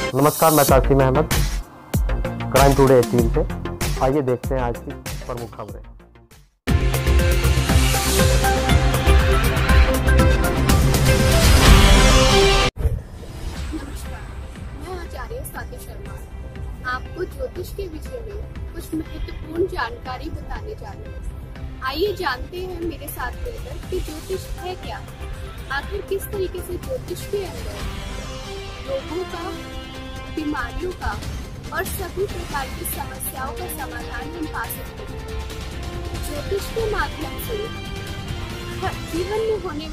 नमस्कार, मैं Taseem Ahmed Crime Today team से। आइए देखते हैं आज की प्रमुख खबरें। नमस्कार, मैं आचार्य स्वाति शर्मा आपको ज्योतिष के विषय में कुछ महत्वपूर्ण जानकारी बताने जा रही हूँ। आइए जानते हैं मेरे साथ मिलकर कि ज्योतिष है क्या, आखिर किस तरीके से ज्योतिष के अंदर रोगों का, बीमारियों का और सभी प्रकार की समस्याओं का समाधान हम पा सकते हैं। ज्योतिष के माध्यम से जीवन में होने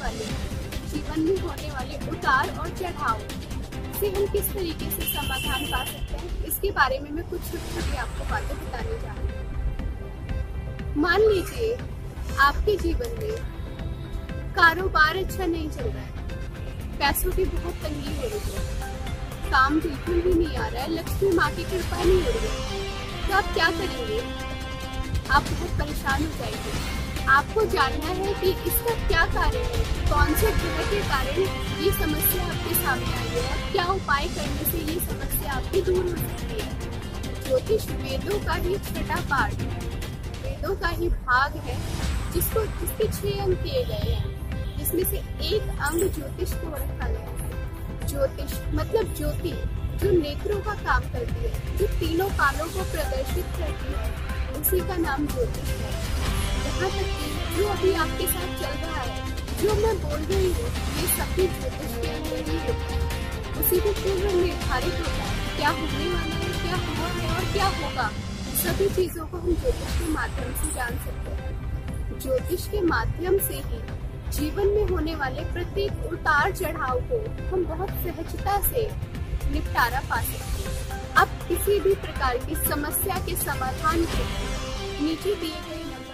वाले उतार और चढ़ाव से हम किस तरीके से समाधान पा सकते हैं, इसके बारे में मैं कुछ छोटी आपको बातें बताने जा रही हूँ। मान लीजिए आपके जीवन में कारोबार अच्छा नहीं चल रहा है, पैसों की बहुत तंगी हो रही है, काम बिल्कुल भी नहीं आ रहा है, लक्ष्मी माँ की कृपा नहीं हो रही है, तो आप क्या करेंगे? आप बहुत परेशान हो जाएंगे। आपको जानना है कि इसका क्या कारण है, कौन से ग्रह के कारण ये समस्या आपके सामने आई है और क्या उपाय करने से ये समस्या आपकी दूर हो सकती है। ज्योतिष वेदों का ही छठा पाठ, वेदों का ही भाग है जिसके 6 अंग किए गए हैं, जिसमें से एक अंग ज्योतिष को रखा गया है। ज्योतिष मतलब ज्योति, जो नेत्रों का काम करती है, जो तीनों कालों को प्रदर्शित करती है, उसी का नाम ज्योतिष है। यहाँ तक कि जो अभी आपके साथ चल रहा है, जो मैं बोल रही हूँ, ये सभी ज्योतिष के अंदर ही होता है। उसी को पूर्व निर्धारित होता है क्या होने वाला है, क्या हुआ है और क्या होगा। सभी चीजों को हम ज्योतिष के माध्यम से जान सकते हैं। ज्योतिष के माध्यम से ही जीवन में होने वाले प्रत्येक उतार चढ़ाव को हम बहुत सहजता से निपटारा पा सकते हैं। अब किसी भी प्रकार की समस्या के समाधान के नीचे दिए गए